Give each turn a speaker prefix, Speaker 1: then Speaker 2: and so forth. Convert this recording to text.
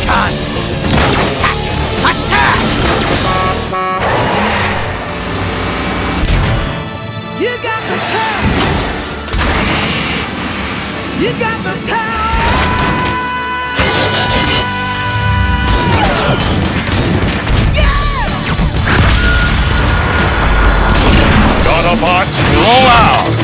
Speaker 1: Automatons! Attack! Attack!
Speaker 2: You got the touch! You got the power!
Speaker 3: Autobots, roll out!